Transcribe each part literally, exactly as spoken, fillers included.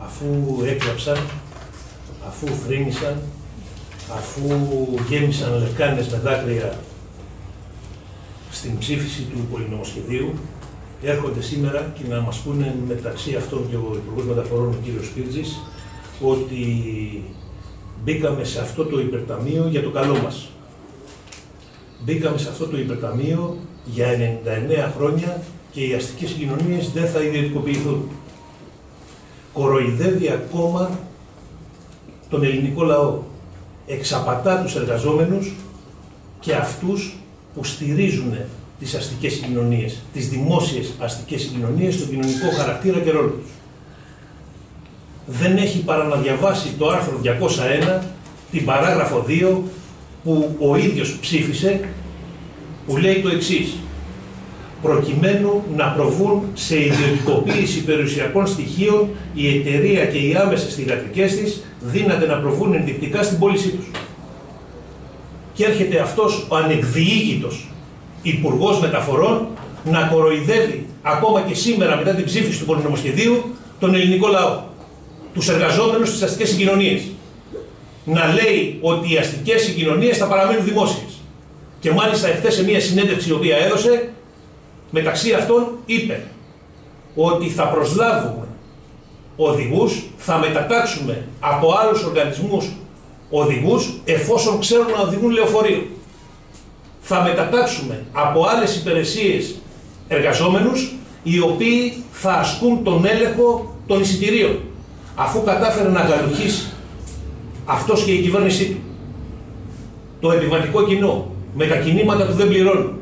αφού έκλαψαν, αφού θρήνησαν, αφού γέμισαν λεκάνες με δάκρυα στην ψήφιση του πολυνομοσχεδίου, έρχονται σήμερα και να μας πούνε, μεταξύ αυτών και ο Υπουργός Μεταφορών, ο κύριος Σπίρτζης, ότι μπήκαμε σε αυτό το υπερταμείο για το καλό μας. Μπήκαμε σε αυτό το υπερταμείο για ενενήντα εννέα χρόνια και οι αστικές συγκοινωνίες δεν θα ιδιωτικοποιηθούν. Κοροϊδεύει ακόμα τον ελληνικό λαό. Εξαπατά τους εργαζόμενους και αυτούς που στηρίζουν τις αστικές συγκοινωνίες, τις δημόσιες αστικές συγκοινωνίες, στον κοινωνικό χαρακτήρα και ρόλο τους. Δεν έχει παρά να διαβάσει το άρθρο διακόσια ένα, την παράγραφο δύο, που ο ίδιος ψήφισε, που λέει το εξής: προκειμένου να προβούν σε ιδιωτικοποίηση περιουσιακών στοιχείων, η εταιρεία και οι άμεσες θυγατρικές της δύναται να προβούν ενδεικτικά στην πώλησή τους. Και έρχεται αυτός ο ανεκδιήγητος Υπουργός Μεταφορών να κοροϊδεύει ακόμα και σήμερα, μετά την ψήφιση του πολυνομοσχεδίου, τον ελληνικό λαό, τους εργαζόμενους στις αστικές συγκοινωνίες. Να λέει ότι οι αστικές συγκοινωνίες θα παραμείνουν δημόσιες. Και μάλιστα εχθές σε μια συνέντευξη η οποία έδωσε, μεταξύ αυτών είπε ότι θα προσλάβουμε οδηγούς, θα μετατάξουμε από άλλους οργανισμούς οδηγούς εφόσον ξέρουν να οδηγούν λεωφορείο. Θα μετατάξουμε από άλλες υπηρεσίες εργαζόμενους οι οποίοι θα ασκούν τον έλεγχο των εισιτηρίων, αφού κατάφερε να γαλουχίσει αυτός και η κυβέρνησή του το επιβατικό κοινό με τα κινήματα που δεν πληρώνουν,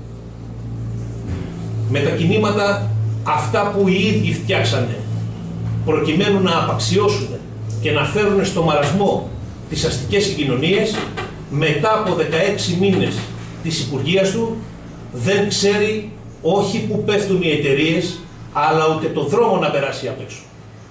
με τα κινήματα αυτά που οι ίδιοι φτιάξανε προκειμένου να απαξιώσουν και να φέρουν στο μαρασμό τις αστικές συγκοινωνίες. Μετά από δεκαέξι μήνες της υπουργείας του δεν ξέρει όχι που πέφτουν οι εταιρείες, αλλά ούτε το δρόμο να περάσει απ' έξω.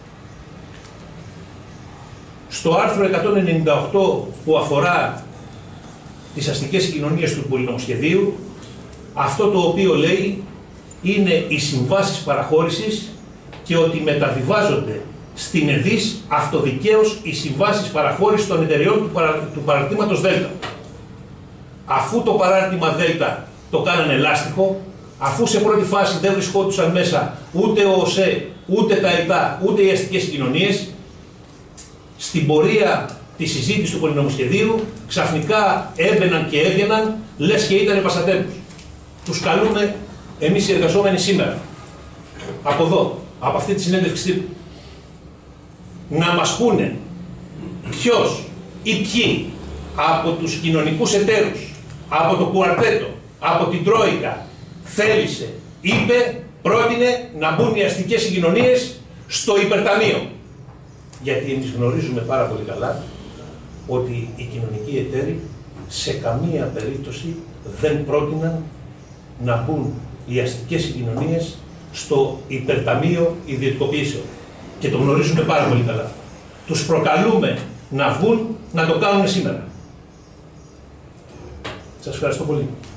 Στο άρθρο εκατόν ενενήντα οκτώ που αφορά τις αστικές συγκοινωνίες του πολυνομοσχεδίου, αυτό το οποίο λέει είναι οι συμβάσεις παραχώρησης και ότι μεταβιβάζονται στην ΕΔΙΣ αυτοδικαίως οι συμβάσεις παραχώρησης των εταιριών του, παρα... του παραρτήματος Δέλτα. Αφού το παράρτημα Δέλτα το κάνανε λάστιχο, αφού σε πρώτη φάση δεν βρισκόντουσαν μέσα ούτε ο ΟΣΕ, ούτε τα ΕΤΑ, ούτε οι αστικές συγκοινωνίες, στην πορεία της συζήτησης του πολυνομοσχεδίου ξαφνικά έμπαιναν και έβγαιναν λες και ήταν πασατέμπους. Τους καλούμε εμείς οι εργαζόμενοι σήμερα, από εδώ, από αυτή τη συνέντευξη τύπου, να μας πούνε ποιος ή ποιοι από τους κοινωνικούς εταίρους, από το κουαρτέτο, από την Τρόικα θέλησε, είπε, πρότεινε να μπουν οι αστικές συγκοινωνίες στο υπερταμείο. Γιατί εμείς γνωρίζουμε πάρα πολύ καλά ότι οι κοινωνικοί εταίροι σε καμία περίπτωση δεν πρότειναν να μπουν οι αστικές συγκοινωνίες στο υπερταμείο ιδιωτικοποιήσεων. Και το γνωρίζουμε πάρα πολύ καλά. Τους προκαλούμε να βγουν να το κάνουν σήμερα. Σας ευχαριστώ πολύ.